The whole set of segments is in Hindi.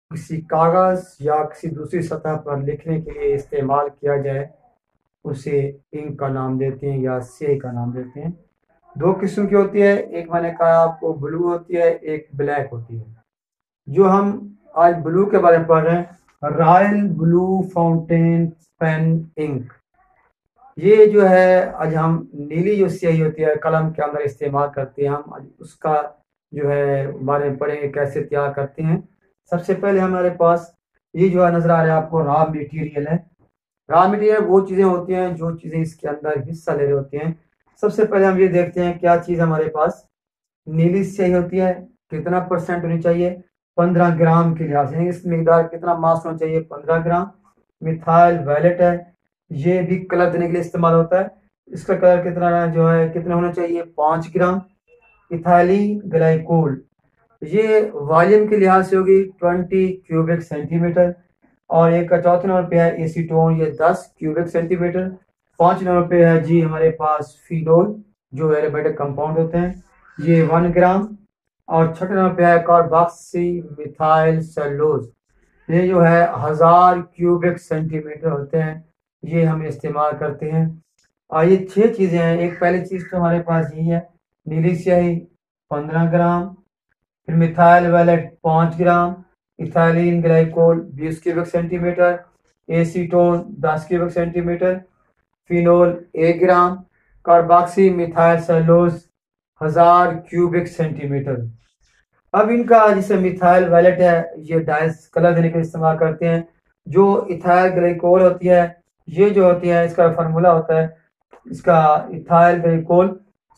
किसी कागज़ या किसी दूसरी सतह पर लिखने के लिए इस्तेमाल किया जाए उसे इंक का नाम देते हैं या स्याही का नाम देते हैं। दो किस्म की होती है, एक मैंने कहा आपको ब्लू होती है, एक ब्लैक होती है। जो हम आज ब्लू के बारे में पढ़ रहे हैं, royal blue fountain pen ink. ये जो है आज हम नीली जो स्याही होती है कलम के अंदर इस्तेमाल करते हैं, हम आज उसका जो है बारे में पढ़ेंगे कैसे तैयार करते हैं। सबसे पहले हमारे पास ये जो है नजर आ रहा है आपको रॉ मटेरियल है। रॉ मटेरियल वो चीज़ें होती हैं जो चीज़ें इसके अंदर हिस्सा ले रही होती हैं। सबसे पहले हम ये देखते हैं क्या चीज़ हमारे पास नीली स्याही होती है, कितना परसेंट होनी चाहिए, 15 ग्राम के लिहाज से, इस मिकदार कितना मास होना चाहिए, 15 ग्राम। मिथाइल वैलेट है, ये भी कलर देने के लिए इस्तेमाल होता है। इसका कलर कितना जो है कितना होना चाहिए, 5 ग्राम। इथाइलिन ग्लाइकोल, ये वॉल्यूम के लिहाज से होगी 20 क्यूबिक सेंटीमीटर। और एक का चौथे नंबर पे है एसीटोन, ये 10 क्यूबिक सेंटीमीटर। 5 नंबर पे है जी हमारे पास फिनोल, जो एरोमेटिक कंपाउंड होते हैं, ये 1 ग्राम। और छठे नंबर पे है कार्बोक्सी मिथाइल सेलुलोज, ये जो है 1000 क्यूबिक सेंटीमीटर होते हैं, ये हम इस्तेमाल करते हैं। और ये 6 चीज़ें हैं। एक पहली चीज़ तो हमारे पास यही है, नीली स्याही 15 ग्राम, फिर methyl violet 5 gram, ethylene glycol 20 cubic centimetre, acetone 10 cubic centimetre, phenol 1 gram, carboxy methyl cellulose 1000 cubic centimetre. अब इनका जैसे मिथाइल वैलेट है, ये डाइस कलर देने के लिए इस्तेमाल करते हैं। जो इथाइल ग्लाइकोल होती है, ये जो होती है इसका फार्मूला होता है, इसका इथाइल ग्लाइकोल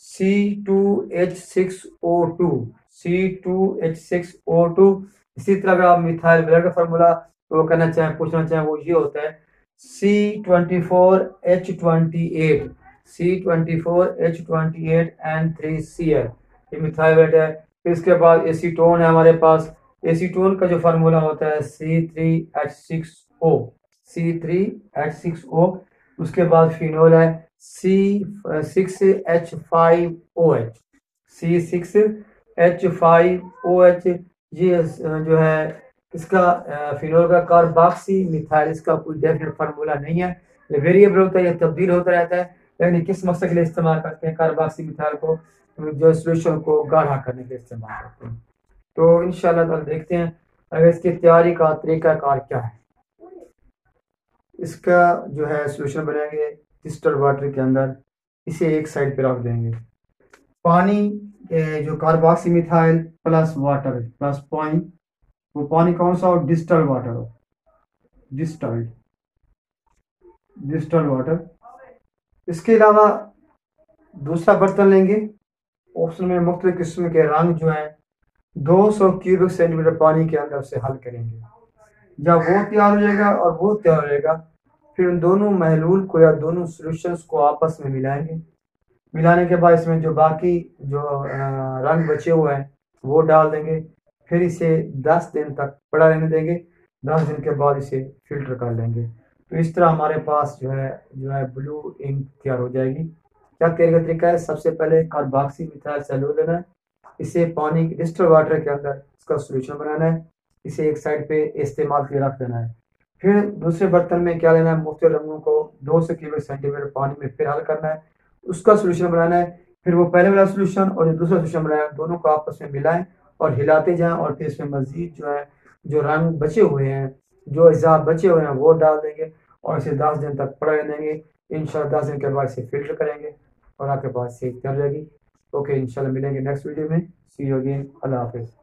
C2H6O2, C2H6O2। इसी तरह अगर आप मिथाइल वैलेट का फार्मूला वो करना चाहें, पूछना चाहें, वो ये होता है C24H28, C24H28N3Cl, ये मिथाइल वैलेट है। फिर इसके बाद एसीटोन है हमारे पास, एसीटोन का जो फार्मूला होता है C3H6O, C3H6O। उसके बाद फिनोल है C6H5OH, C6H5OH। ये जो है इसका फिनोल का कार्बोक्सी मिथाइल, इसका कोई डेफिनेट फार्मूला नहीं है, ये वेरिएबल होता है, ये तब्दील होता रहता है। लेकिन किस मकसद के लिए इस्तेमाल करते हैं कार्बोक्सी मिथाइल को, जो सोल्यूशन को गाढ़ा करने के लिए इस्तेमाल करते हैं। तो इंशाल्लाह ताला देखते हैं अगर इसकी तैयारी का तरीकाकार क्या है। इसका जो है सोल्यूशन बनाएंगे डिस्टल वाटर के अंदर, इसे एक साइड पे रख देंगे। पानी जो carboxy methyl plus water plus point, वो पानी कौन सा हो, डिस्टल वाटर हो, डिस्टल वाटर। इसके अलावा दूसरा बर्तन लेंगे, ऑप्शन में मुख्तलिफ किस्म के रंग जो है 200 क्यूबिक सेंटीमीटर पानी के अंदर से हल करेंगे। जब वो तैयार हो जाएगा और वो तैयार हो जाएगा, फिर उन दोनों महलूल को या दोनों सॉल्यूशंस को आपस में मिलाएंगे। मिलाने के बाद इसमें जो बाकी जो रंग बचे हुए हैं वो डाल देंगे। फिर इसे 10 दिन तक पड़ा रहने देंगे। 10 दिन के बाद इसे फिल्टर कर लेंगे। तो इस तरह हमारे पास जो है ब्लू इंक तैयार हो जाएगी। क्या तैयारी का तरीका है, सबसे पहले कार्बोक्सी मिथाइल सेलुलोज लेना है, इसे पानी डिस्टल वाटर के अंदर इसका सोल्यूशन बनाना है, इसे एक साइड पे इस्तेमाल के लिए रख देना है। फिर दूसरे बर्तन में क्या लेना है, मुख्तलिफ रंगों को 200 क्यूबिक सेंटीमीटर पानी में फिर हल करना है, उसका सोल्यूशन बनाना है। फिर वो पहले वाला सोल्यूशन और जो दूसरा सोल्यूशन बनाया दोनों को आपस में मिलाएं और हिलाते जाएं, और फिर इसमें मजीद जो रंग बचे हुए हैं, जो अज़ा बचे हुए हैं वो डाल देंगे और इसे 10 दिन तक पड़ा रहने देंगे। इंशाल्लाह 10 दिन के बाद इसे फिल्टर करेंगे और आपके पास से तैयार रहेगी। ओके, इंशाल्लाह मिलेंगे नेक्स्ट वीडियो में। सी यू अगेन, अल्लाह हाफिज़।